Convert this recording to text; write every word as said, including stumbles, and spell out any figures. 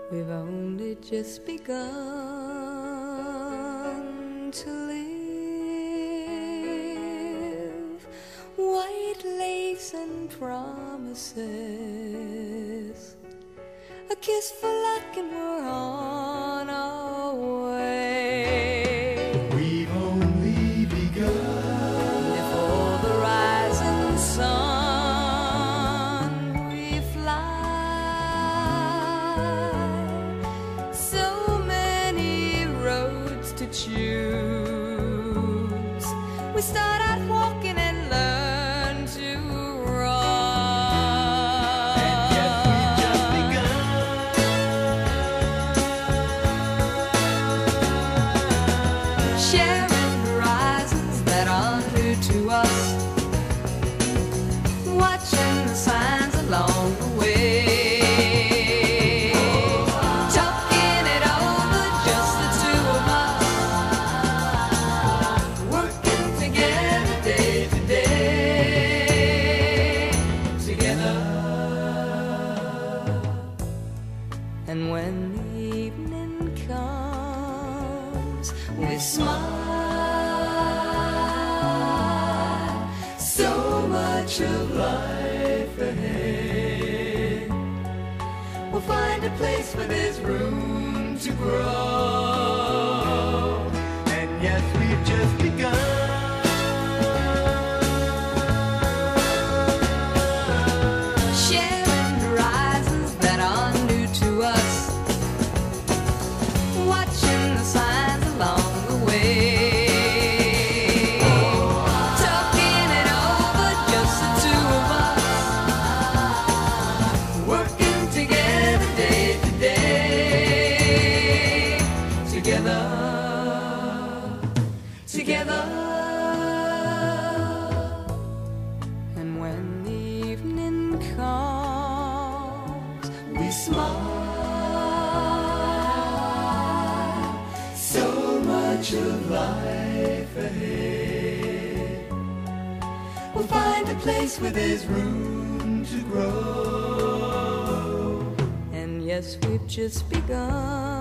We've only just begun to live. White lace and promises, a kiss for luck and we're on our way. We've only begun. Before the rising sun we fly. So many roads to choose. We start out walking and learn to run. And yet we've just begun. Sharing horizons that are new to us, watching the signs along the way, talking it over, just the two of us, working together day to day, together. And when the evening comes, we smile. So much of life ahead. We'll find a place where there's room to grow. And yes, we've just begun. Sharing horizons that are new to us, watching the signs along the way, talking it over, just the two of us, working together day to day, together, together. And when the evening comes, we smile. So much of life ahead. We'll find a place where there's room to grow. And yes, we've just begun.